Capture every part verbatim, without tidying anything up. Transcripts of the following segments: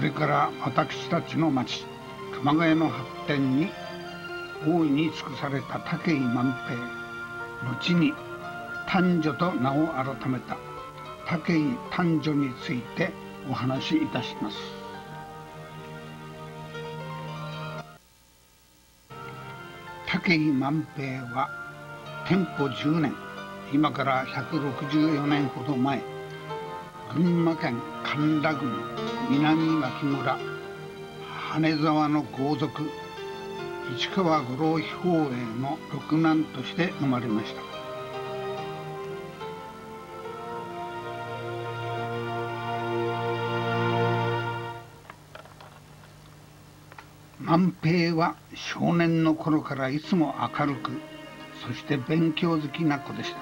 れから私たちの町熊谷の発展に大いに尽くされた武井万平、後に丹女と名を改めた武井丹女についてお話しいたします。武井万平は天保じゅうねん、今からひゃくろくじゅうよねんほど前、群馬県甘楽郡南牧村羽沢の豪族市川五郎飛砲衛の六男として生まれました。万平は少年の頃からいつも明るく、そして勉強好きな子でした。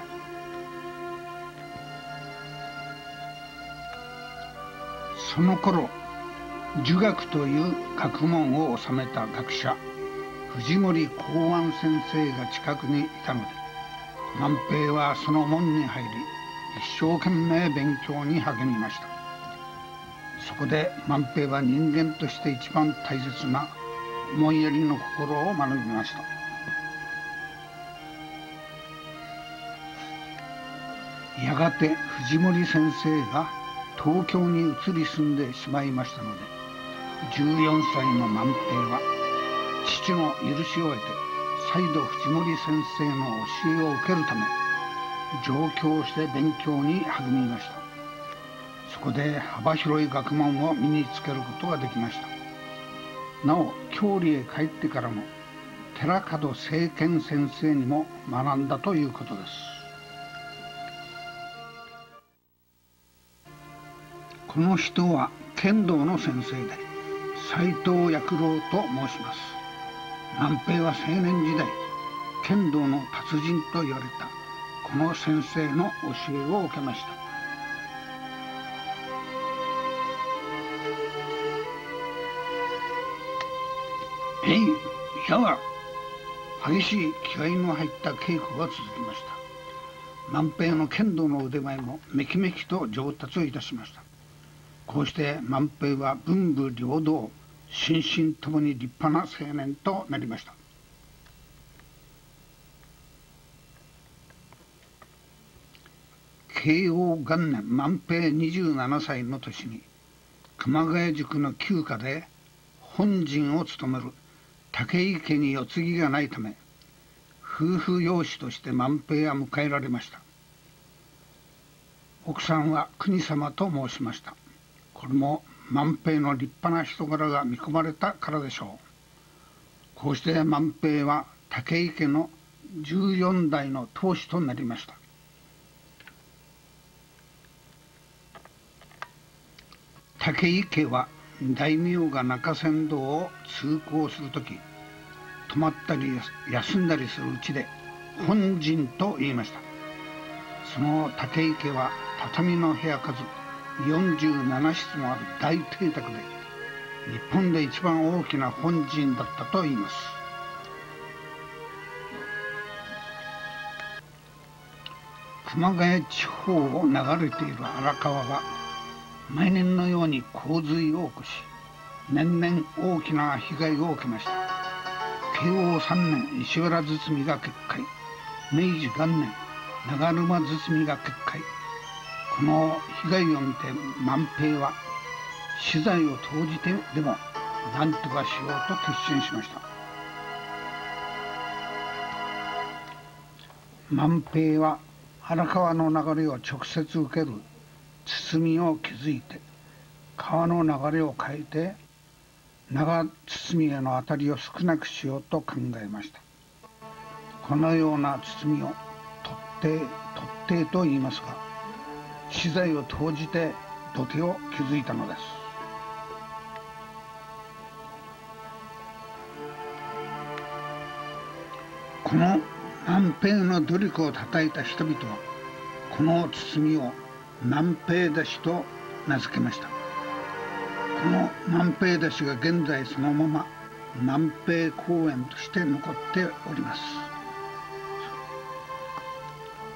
その頃儒学という学問を治めた学者藤森幸安先生が近くにいたので、万平はその門に入り一生懸命勉強に励みました。そこで万平は人間として一番大切な思いやりの心を学びました。やがて藤森先生が東京に移り住んでしまいましたので、じゅうよんさいの万平は父の許しを得て再度藤森先生の教えを受けるため上京して勉強に励みました。そこで幅広い学問を身につけることができました。なお郷里へ帰ってからも寺門清見先生にも学んだということです。この人は剣道の先生で斎藤薬郎と申します。万平は青年時代剣道の達人と言われたこの先生の教えを受けました。えいやが激しい気合の入った稽古が続きました。万平の剣道の腕前もめきめきと上達をいたしました。こうして万平は文武両道心身ともに立派な青年となりました。慶応元年万平にじゅうななさいの年に熊谷塾の旧家で本陣を務める武井家に世継ぎがないため夫婦養子として万平は迎えられました。奥さんは国様と申しました。これも万平の立派な人柄が見込まれたからでしょう。こうして万平は武井家のじゅうよんだいの当主となりました。武井家は大名が中山道を通行するとき泊まったり休んだりするうちで本陣と言いました。その武井家は畳の部屋数よんじゅうななしつもある大邸宅で日本で一番大きな本陣だったと言います。熊谷地方を流れている荒川は毎年のように洪水を起こし年々大きな被害を受けました。慶応さんねん石原堤が決壊、明治元年長沼堤が決壊。この被害を見て万平は私財を投じてでも何とかしようと決心しました。万平は荒川の流れを直接受ける堤を築いて川の流れを変えて長堤への当たりを少なくしようと考えました。このような堤を突堤突堤と言いますが、私財を投じて土手を築いたのです。この万平の努力をたたえた人々はこの堤を万平出しと名付けました。この万平出しが現在そのまま万平公園として残っております。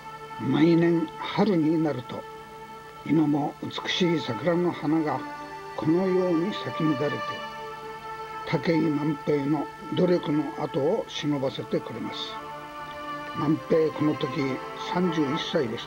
毎年春になると今も美しい桜の花がこのように咲き乱れて武井万平の努力の後を忍ばせてくれます。万平この時さんじゅういっさいでした。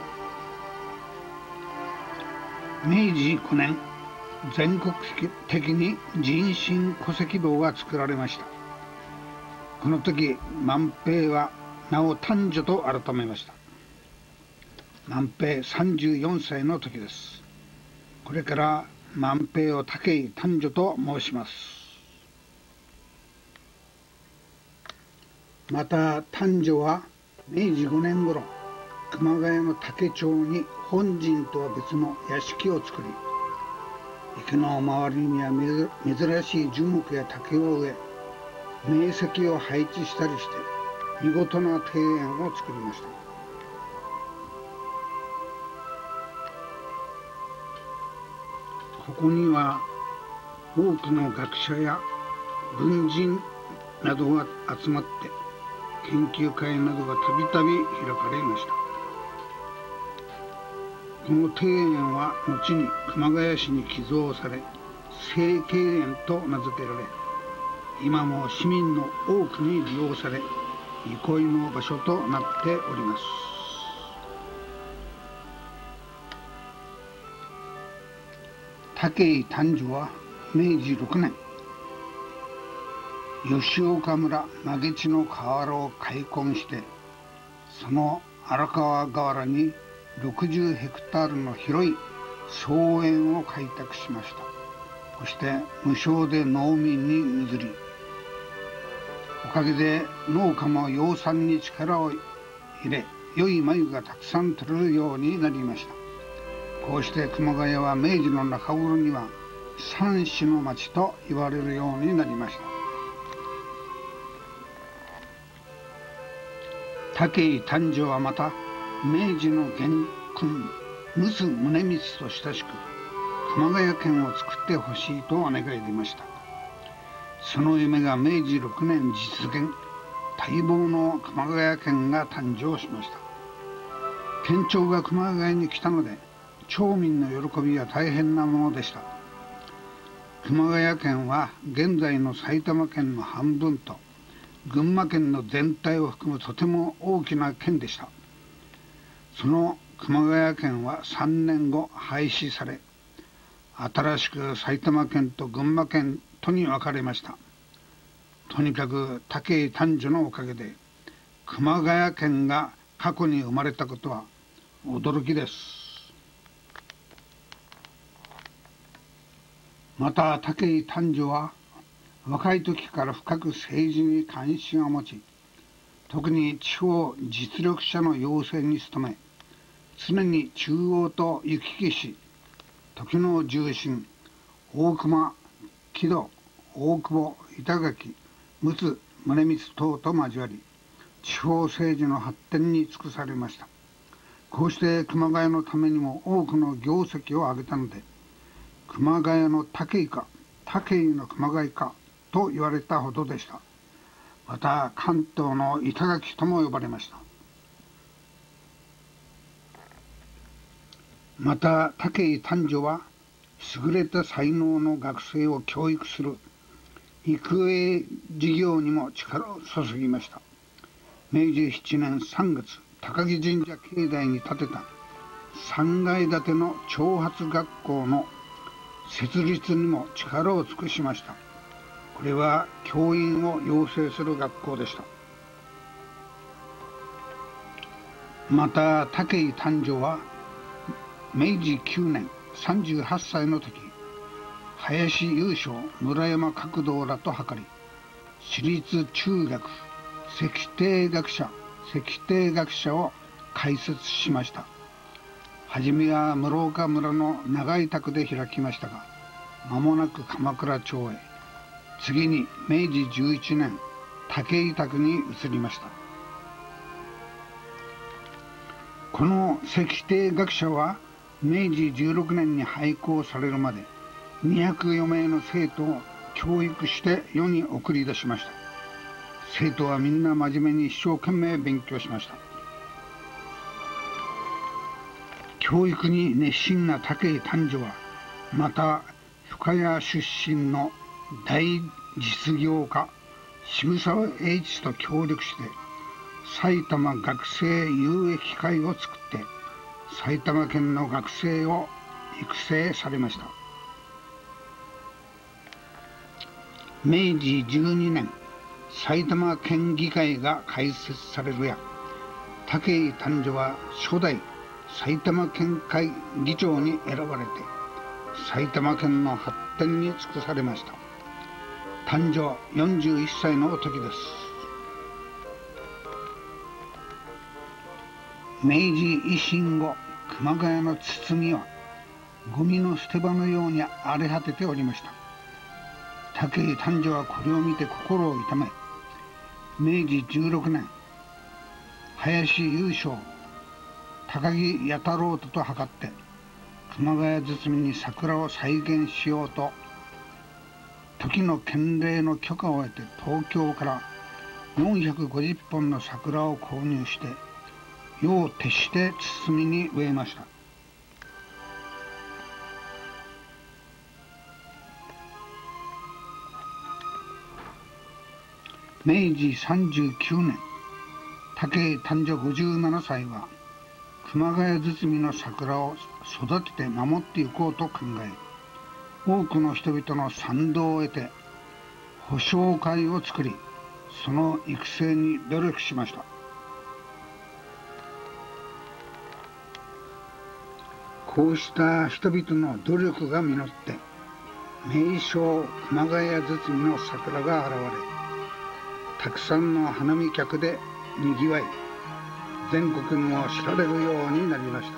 めいじくねん、全国的に人身戸籍簿が作られました。この時万平は名を丹女と改めました。万平さんじゅうよんさいの時です。これから万平を武井丹女と申します。また丹女はめいじごねん頃、熊谷の竹町に本陣とは別の屋敷を作り、池の周りには珍しい樹木や竹を植え、名石を配置したりして見事な庭園を作りました。ここには多くの学者や文人などが集まって研究会などがたびたび開かれました。この庭園は後に熊谷市に寄贈され清渓園と名付けられ、今も市民の多くに利用され憩いの場所となっております。武井丹女はめいじろくねん、吉岡村曲地の河原を開墾して、その荒川河原にろくじゅうヘクタールの広い草園を開拓しました。そして無償で農民に譲り、おかげで農家も養蚕に力を入れ、良い繭がたくさん取れるようになりました。こうして熊谷は明治の中頃には三市の町と言われるようになりました。武井丹女はまた明治の元勲陸奥宗光と親しく、熊谷県を作ってほしいとお願い出ました。その夢がめいじろくねん実現、待望の熊谷県が誕生しました。県庁が熊谷に来たので、町民の喜びは大変なものでした。熊谷県は現在の埼玉県の半分と群馬県の全体を含むとても大きな県でした。その熊谷県はさんねんご廃止され、新しく埼玉県と群馬県とに分かれました。とにかく武井丹女のおかげで熊谷県が過去に生まれたことは驚きです。また武井丹女は若い時から深く政治に関心を持ち、特に地方実力者の養成に努め、常に中央と行き来し、時の重臣大隈木戸、大久保板垣陸奥宗光等と交わり、地方政治の発展に尽くされました。こうして熊谷のためにも多くの業績を上げたので、熊谷の武井か武井の熊谷かと言われたほどでした。また関東の板垣とも呼ばれました。また武井丹女は優れた才能の学生を教育する育英事業にも力を注ぎました。めいじしちねんさんがつ、高木神社境内に建てたさんがい建ての長髪学校の設立にも力を尽くしました。これは教員を養成する学校でした。また武井丹女はめいじきゅうねんさんじゅうはっさいの時、林雄章、村山角道らと図り、私立中学石庭学者石庭学者を開設しました。はじめは室岡村の長井宅で開きましたが、間もなく鎌倉町へ、次にめいじじゅういちねん武井宅に移りました。この石庭学者はめいじじゅうろくねんに廃校されるまでにひゃくよめいの生徒を教育して世に送り出しました。生徒はみんな真面目に一生懸命勉強しました。教育に熱心な武井丹女はまた深谷出身の大実業家渋沢栄一と協力して埼玉学生有益会を作って埼玉県の学生を育成されました。明治じゅうにねん、埼玉県議会が開設されるや、武井丹女は初代埼玉県会議長に選ばれて埼玉県の発展に尽くされました。丹女よんじゅういっさいの時です。明治維新後、熊谷の堤はゴミの捨て場のように荒れ果てておりました。武井丹女はこれを見て心を痛め、明治じゅうろくねん、林雄章、高木弥太郎とと図って熊谷堤に桜を再現しようと、時の県令の許可を得て東京からよんひゃくごじゅっぽんの桜を購入して夜を徹して堤に植えました。明治さんじゅうきゅうねん、武井丹女ごじゅうななさいは熊谷堤の桜を育てて守っていこうと考え、多くの人々の賛同を得て保証会を作り、その育成に努力しました。こうした人々の努力が実って名称熊谷堤の桜が現れ、たくさんの花見客でにぎわい、全国にも知られるようになりました。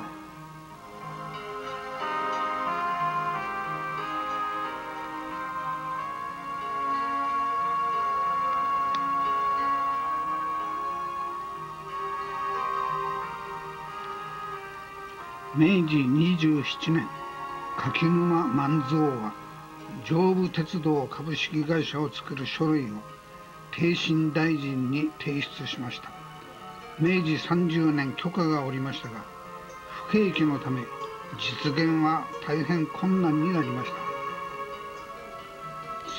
明治にじゅうななねん、柿沼万蔵は上武鉄道株式会社を作る書類を帝信大臣に提出しました。明治さんじゅうねん許可が下りましたが、不景気のため実現は大変困難になりました。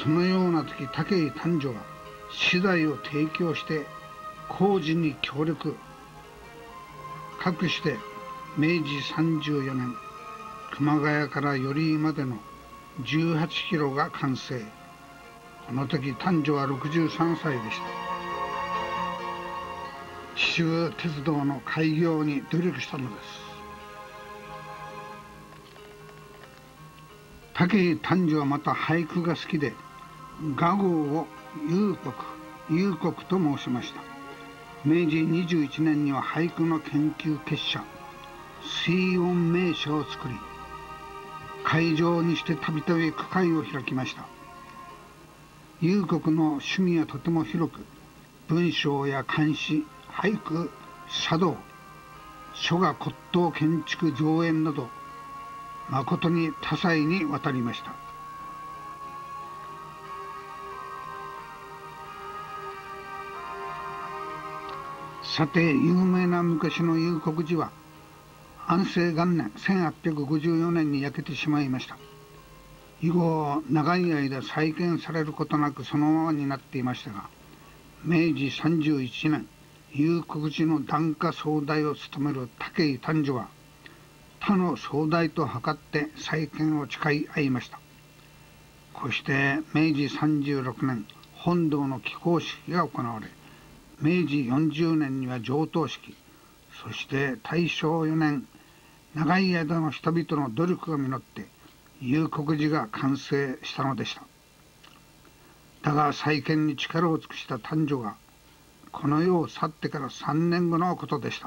そのような時、武井丹女は資材を提供して工事に協力。かくして明治さんじゅうよねん、熊谷から寄居までのじゅうはちキロが完成。この時丹女はろくじゅうさんさいでした。紀州鉄道の開業に努力したのです。武井丹女はまた俳句が好きで、雅号を幽国、幽国と申しました。明治にじゅういちねんには俳句の研究結社、水音名社を作り、会場にしてたびたび句会を開きました。幽国の趣味はとても広く、文章や漢詩、俳句、茶道、書画骨董建築造園など、まことに多彩にわたりました。さて、有名な昔の幽国寺は安政元年せんはっぴゃくごじゅうよねんに焼けてしまいました。以後長い間再建されることなくそのままになっていましたが、明治さんじゅういちねん、幽国寺の檀家総代を務める武井丹女は他の総代と図って再建を誓い合いました。こうして明治さんじゅうろくねん、本堂の起工式が行われ、明治よんじゅうねんには上棟式、そして大正よねん、長い間の人々の努力が実って幽国寺が完成したのでした。だが再建に力を尽くした丹女がこの世を去ってからさんねんごのことでした。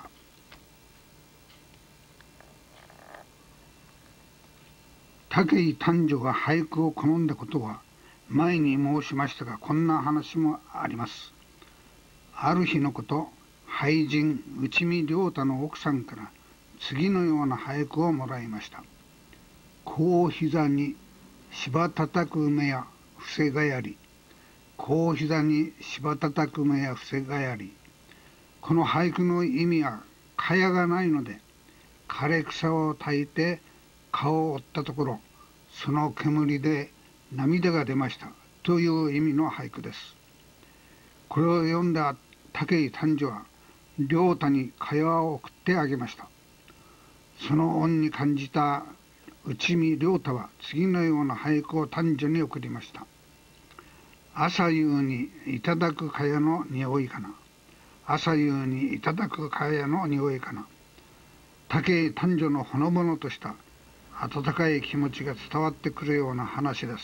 武井丹女が俳句を好んだことは前に申しましたが、こんな話もあります。ある日のこと、俳人内海良太の奥さんから次のような俳句をもらいました。甲膝に柴叩く梅や伏せがやり、甲膝に柴叩く梅や伏せがやり。この俳句の意味は茅がないので、枯れ草を焚いて顔を折ったところ、 その煙で涙が出ましたという意味の俳句です。これを読んだ武井丹治は良太に会話を送ってあげました。その恩に感じた内海良太は次のような俳句を丹治に送りました。朝夕にいただく茅の匂いかな。朝夕にいただく茅の匂いかな。武井丹治のほのぼのとした温かい気持ちが伝わってくるような話です。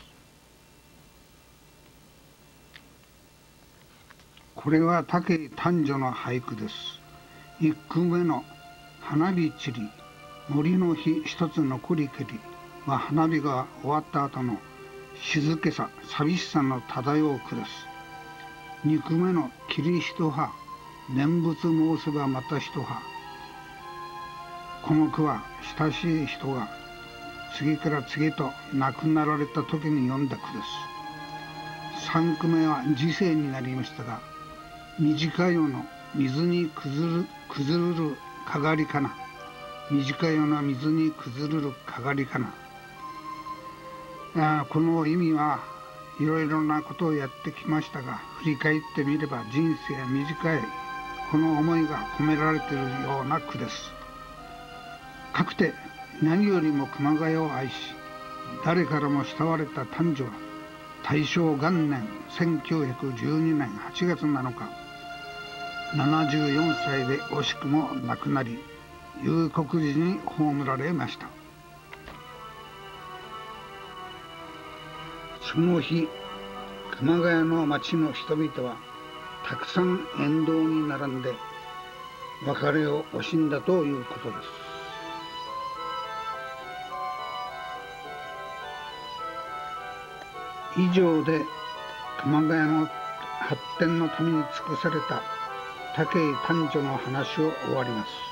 これは武井丹治の俳句です。一句目の花火散り森の日一つ残りけりは花火が終わった後の静けさ寂しさの漂う句です。二句目の霧一葉念仏申せばまた一葉、この句は親しい人が次から次と亡くなられた時に読んだ句です。三句目は時世になりましたが、短いよの水に崩る崩るるかがりかな。短いような水に崩るるかがりかな。あこの意味はいろいろなことをやってきましたが、振り返ってみれば人生短いこの思いが込められているような句です。かくて何よりも熊谷を愛し誰からも慕われた丹治は大正元年せんきゅうひゃくじゅうにねんはちがつなのかななじゅうよんさいで惜しくも亡くなり幽谷寺に葬られました。その日熊谷の町の人々はたくさん沿道に並んで別れを惜しんだということです。以上で熊谷の発展のために尽くされた武井丹治の話を終わります。